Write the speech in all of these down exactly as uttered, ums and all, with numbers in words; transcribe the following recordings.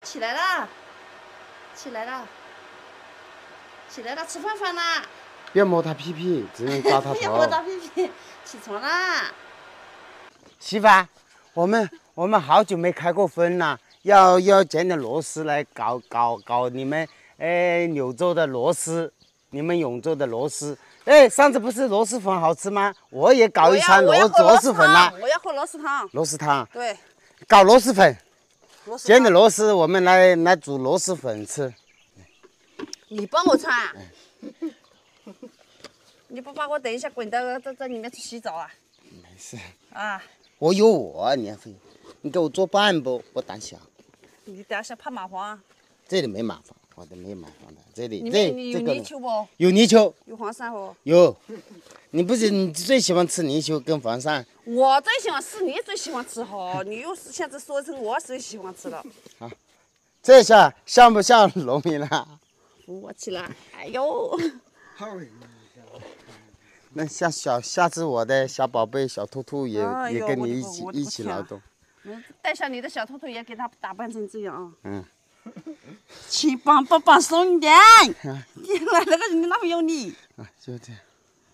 起来啦！起来啦！起来了，吃饭饭啦！ 别摸他屁屁，只能抓他头。 不要摸他屁屁，起床啦！ 媳妇儿，我们我们好久没开过荤了，要要捡点螺丝来搞搞搞你们哎柳州的螺丝，你们永州的螺丝。哎，上次不是螺蛳粉好吃吗？我也搞一餐螺螺蛳粉啦。 我要喝螺蛳汤。 螺蛳汤。 对。 搞螺蛳粉。捡点螺丝，我们来来煮螺蛳粉吃。 你帮我穿。你不把我等一下滚到在在里面去洗澡啊？ 没事。 啊。 我有我，你还会？你给我做饭不？我胆小。 你胆小怕蚂蟥？ 这里没蚂蟥，我的没蚂蟥的。这里这这有泥鳅不？ 有泥鳅。 有黄鳝不？ 有。你不是你最喜欢吃泥鳅跟黄鳝？ 我最喜欢吃，你最喜欢吃哈。你又是现在说成我最喜欢吃了。 好，这下像不像农民了？ 我起来，哎呦！ 那下小下次我的小宝贝小兔兔也、 哎、 也跟你一起一起劳动。 嗯，带上你的小兔兔也给它打扮成这样啊。 嗯。 请帮帮帮松一点！你来那个人那么用力。 啊，就这样。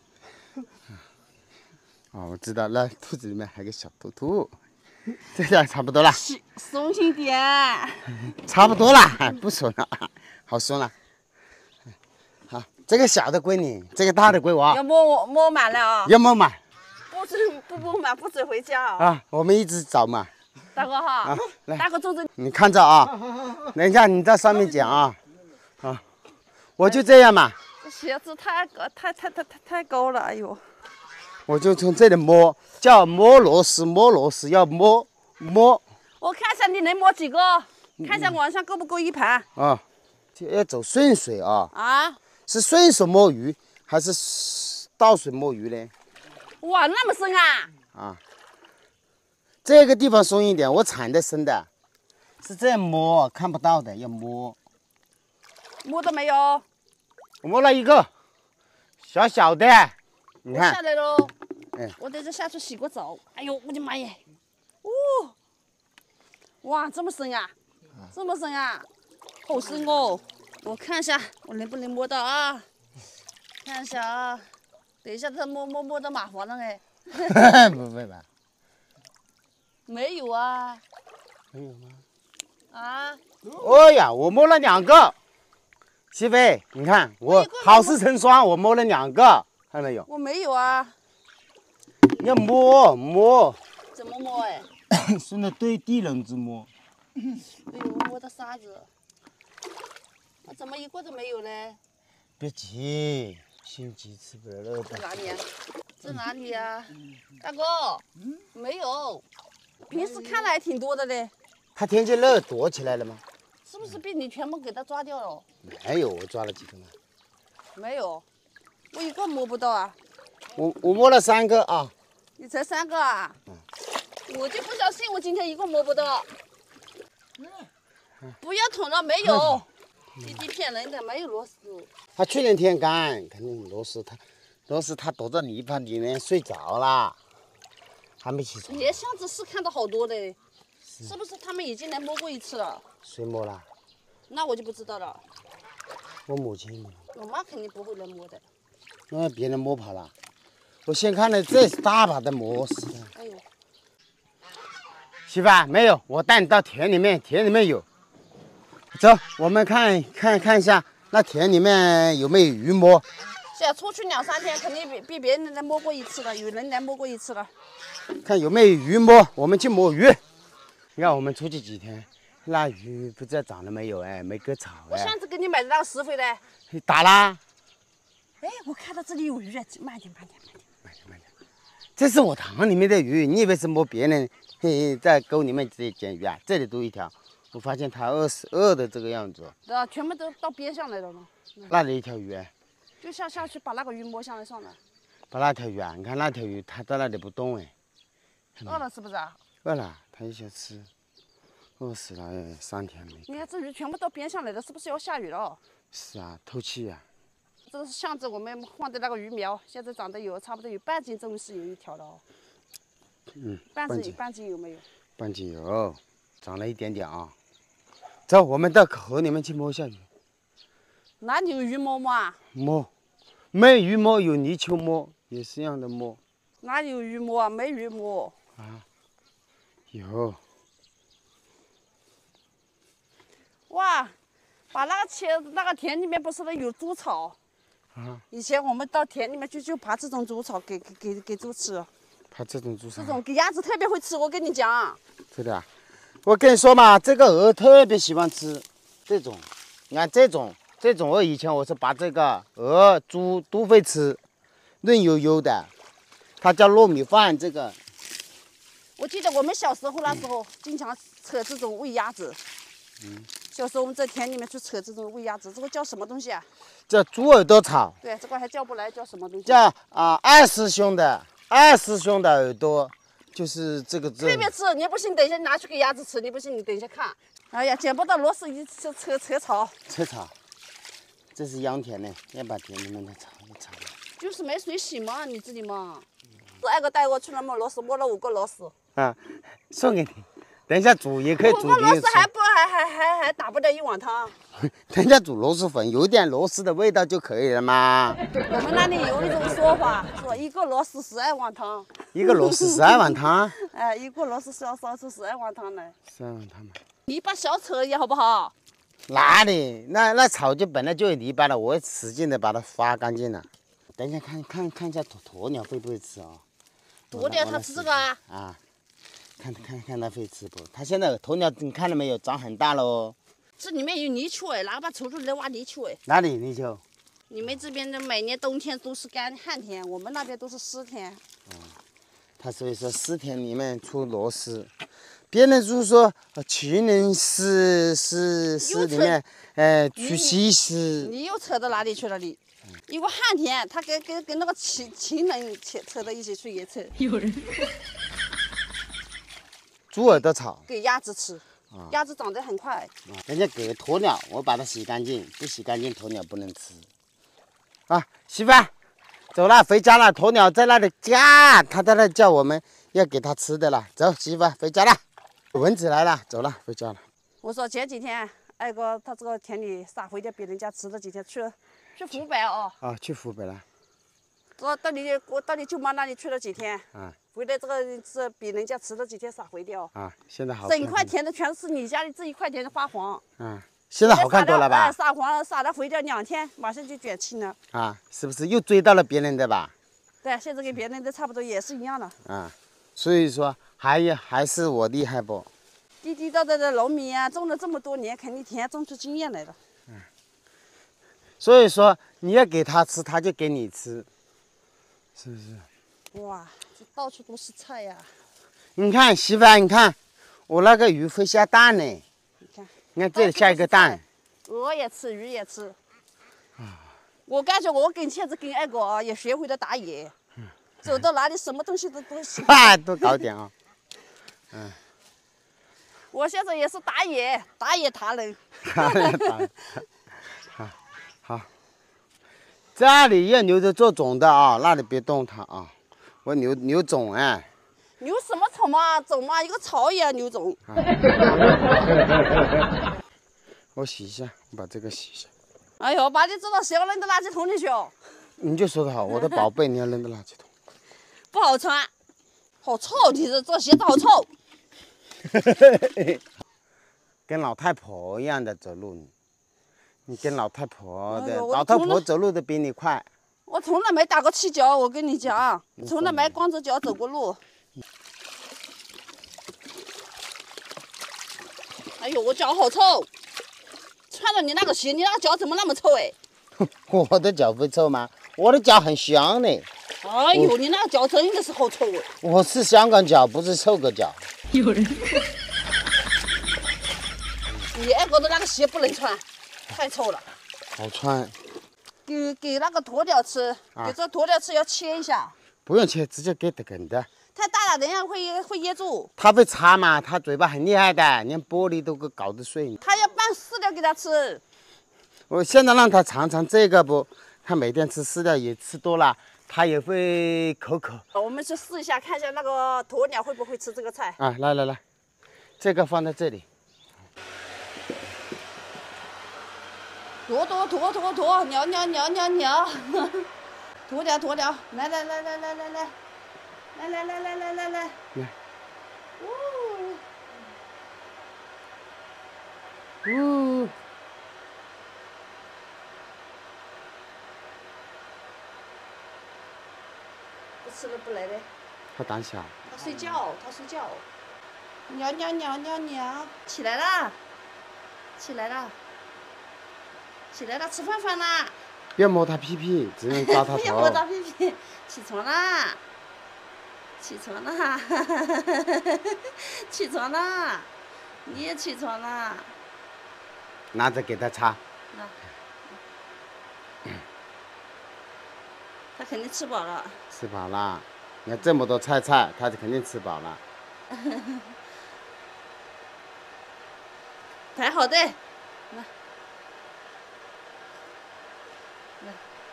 哦，我知道，那肚子里面还有个小兔兔，这样差不多了。 松心点。 差不多了，不松了，好松了。好，这个小的归你，这个大的归我。 要摸摸满了啊！ 要摸满。 不准不摸满，不准回家啊！ 啊，我们一直找嘛。 大哥哈， 啊，来， 大哥坐着。 你看着啊，等一下你在上面讲啊，啊，我就这样嘛。 这鞋子太高，太太太太太高了，哎呦！ 我就从这里摸，叫摸螺丝，摸螺丝要摸摸。 我看一下你能摸几个，看一下网上够不够一盘。 啊，就要走顺水啊。 啊？ 是顺手摸鱼还是倒水摸鱼呢？ 哇，那么深啊！ 啊，这个地方松一点，我铲的深的，是这样摸看不到的，要摸。 摸到没有？ 我摸了一个，小小的，你看。 我下来喽。 嗯。 我等着下去洗个澡。哎呦，我的妈耶！哦，哇，这么深啊！啊这么深啊！好深哦！我看一下，我能不能摸到啊？看一下啊。等一下，他摸摸摸到蚂蟥了哎！ 不会吧？ 没有啊。 没有吗？ 啊？ 哦呀，我摸了两个。媳妇，你看我好事成双，我摸了两个，看到没有？ 我没有啊。 要摸摸。 怎么摸哎？ 顺着对地棱子摸。 哎呦，摸到沙子。我怎么一个都没有呢？ 别急。心急吃不了热的。 在哪里啊？在哪里啊？大哥，嗯，没有。平时看来挺多的嘞。 它天气热躲起来了吗？ 是不是被你全部给它抓掉了？ 没有，我抓了几个呢？ 没有，我一个摸不到啊。 我我摸了三个啊。 你才三个啊？嗯。我就不相信我今天一个摸不到。嗯。不要捅了，没有。弟弟骗人的，没有螺丝。 他去年天干，肯定螺丝他，螺丝他躲在泥巴里面睡着了，还没起床。 你箱子是看到好多嘞，是, 是不是他们已经来摸过一次了？ 谁摸了？ 那我就不知道了。 我母亲摸。 我妈肯定不会来摸的。 那别人摸跑了。我先看了，这是大把的螺丝。 哎呦。 媳妇儿没有，我带你到田里面，田里面有。走，我们看看看一下那田里面有没有鱼摸。 现在出去两三天，肯定比比别人来摸过一次了，有人来摸过一次了。 看有没有鱼摸，我们去摸鱼。你看我们出去几天，那鱼不知道长了没有哎，没割草哎。 我上次给你买的那个石灰呢？ 打啦。 哎，我看到这里有鱼，慢点慢点慢点慢点慢点。这是我塘里面的鱼，你以为是摸别人？嘿嘿，在沟里面直接捡鱼啊？这里都一条。我发现它饿死饿的这个样子， 啊，全部都到边上来了吗？ 那里一条鱼， 就下下去把那个鱼摸下来算了。 把那条鱼啊，你看那条鱼，它在那里不动哎。 饿了是不是啊？ 饿了，它也想吃，饿死了三天没。 你看这鱼全部到边上来了，是不是要下雨了？ 是啊，透气啊。 这是巷子我们放的那个鱼苗，现在长得有差不多有半斤重是有一条的哦。 嗯， 半斤半斤有没有？ 半斤有，长了一点点啊。 走，我们到河里面去摸下鱼。 哪里有鱼摸摸啊？ 摸，没鱼摸，有泥鳅摸，也是一样的摸。 哪里有鱼摸啊？没鱼摸。 啊，有。 哇，把那个田那个田里面不是都有猪草？ 啊。 以前我们到田里面去就爬这种猪草给给给给猪吃。 爬这种猪草。 这种给鸭子特别会吃，我跟你讲。 真的啊。我跟你说嘛，这个鹅特别喜欢吃这种，你看这种这种鹅，以前我是把这个鹅、猪都会吃，嫩悠悠的，它叫糯米饭。这个， 我记得我们小时候那时候经常扯这种喂鸭子。嗯。小时候我们在田里面去扯这种喂鸭子，这个叫什么东西啊？ 叫猪耳朵草。 对，这个还叫不来，叫什么东西？ 叫啊、呃、二师兄的二师兄的耳朵。就是这个字， 特别吃，你不信，等一下拿去给鸭子吃。你不信，你等一下看。哎呀，捡不到螺丝，一扯扯扯草。 扯草，这是秧田呢，要把田里面的草一铲。 就是没水洗嘛，你自己嘛。我二哥带我去了摸螺丝，摸了五个螺丝。 啊，送给你，等一下煮也可以煮。 五个螺丝还不还还还还打不了一碗汤。 等一下煮螺蛳粉，有点螺丝的味道就可以了嘛。 我们那里有一种说法，说一个螺丝十二碗汤。 一个螺丝十二碗汤。 哎，一个螺丝是要烧出十二碗汤来。 十二碗汤嘛。 泥巴小扯一点好不好？ 哪里？那那草就本来就有泥巴了，我使劲的把它刷干净了。等一下看看看一下鸵鸵鸟会不会吃啊、哦？ 鸵鸟它吃这个啊？ 啊，看看看它会吃不？它现在鸵鸟你看到没有，长很大了哦。 这里面有泥鳅哎，哪个把抽出来挖泥鳅哎？ 哪里泥鳅？ 你们这边的每年冬天都是干旱天，我们那边都是湿天。 嗯，他所以说湿田里面出螺丝，别人就是说去年是是是里面，呃，出西施。 你又扯到哪里去了你？一个旱田，他跟跟跟那个情情人扯扯到一起去也扯。 有人。 猪耳朵草给鸭子吃。鸭子长得很快。 人家给鸵鸟，我把它洗干净，不洗干净鸵鸟不能吃。啊，媳妇，走了，回家了。鸵鸟在那里叫，它在那叫我们要给它吃的了。走，媳妇，回家了。蚊子来了，走了，回家了。 我说前几天二哥他这个田里撒回掉别人家吃了几天，去了去湖北哦。 啊，去湖北了。 我到你我到你舅妈那里去了几天。 啊。 回来这个是比人家迟了几天撒回掉啊，现在好。 整块田的全是你家里这一块田的发黄。 嗯，现在好看多了吧？ 撒黄了，撒了回掉两天，马上就卷青了。 啊，是不是又追到了别人的吧？ 对，现在跟别人的差不多，也是一样的。 啊，所以说还有还是我厉害不？ 地地道道的农民啊，种了这么多年，肯定田种出经验来了。 嗯。所以说你要给他吃，他就给你吃，是不是？ 哇。这到处都是菜呀、啊！ 你看媳妇，你看我那个鱼会下蛋呢。 你看， 你看这里下一个蛋。 鹅也吃，鱼也吃。啊！我感觉我跟现在跟二哥啊也学会了打野，嗯、走到哪里什么东西都都行。 哈，多搞点啊！嗯。 我现在也是打野，打野达人。 打打。好，好。这里要留着做种的啊，那里别动它啊。我留留种哎， 留什么种嘛？种嘛，一个草也要留种。啊、 我洗一下，我把这个洗一下。 哎呦，把你知道谁要扔到垃圾桶里去哦？ 你就说得好，我的宝贝，你要扔到垃圾桶。 不好穿，好臭！你这这鞋子好臭。 跟老太婆一样的走路，你你跟老太婆的， 哎、 老太婆走路都比你快。 我从来没打过赤脚，我跟你讲，从来没光着脚走过路。哎呦，我脚好臭！穿了你那个鞋，你那个脚怎么那么臭哎？ 我的脚会臭吗？我的脚很香呢。 哎呦，你那个脚真的是好臭哎！ 我是香港脚，不是臭个脚。 有人。 你二哥的那个鞋不能穿，太臭了。 好穿。 给给那个鸵鸟吃， 啊、 给这鸵鸟吃要切一下。 不用切，直接给它梗的。 太大了，人家会会噎住。 它会擦嘛，它嘴巴很厉害的，连玻璃都给搞得碎。 它要拌饲料给它吃。 我现在让它尝尝这个不，它每天吃饲料也吃多了，它也会口渴。 我们去试一下，看一下那个鸵鸟会不会吃这个菜。 啊，来来来，这个放在这里。 脱脱脱脱脱，尿尿尿尿尿，脱掉脱掉，来来来来来来来，来来来来来来来， 来， 呜呜， 不吃了不来的。 好胆小。 他睡觉，他睡觉。尿尿尿尿尿，起来啦！起来啦！起来啦！吃饭饭啦！ 不要摸他屁屁，只能抓他不要摸他头。 屁屁，起床啦！起床啦！起床啦！你也起床啦！ 拿着给他擦。 那，他肯定吃饱了。 吃饱了，你看这么多菜菜，他就肯定吃饱了。 排好队，来，来，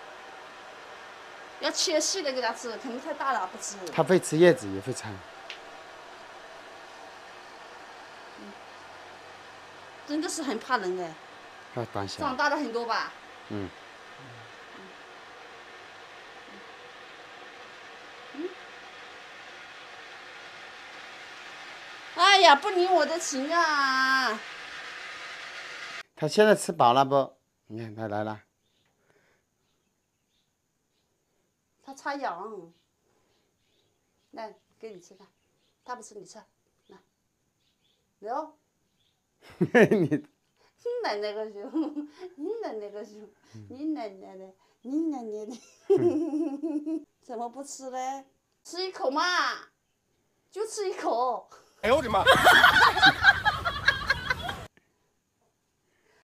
要切细的给他吃，肯定太大了不吃。 他会吃叶子，也会餐。 真的是很怕人哎， 要胆小。 长大了很多吧？ 嗯。 哎呀，不领我的情啊！ 他现在吃饱了不？你看他来了。 他插秧。来，给你吃看，他不吃你吃，来，刘。 你。 你奶奶个熊，你奶奶个熊，你奶奶的，你奶奶的，怎么不吃嘞？吃一口嘛，就吃一口。 哎呦我的妈！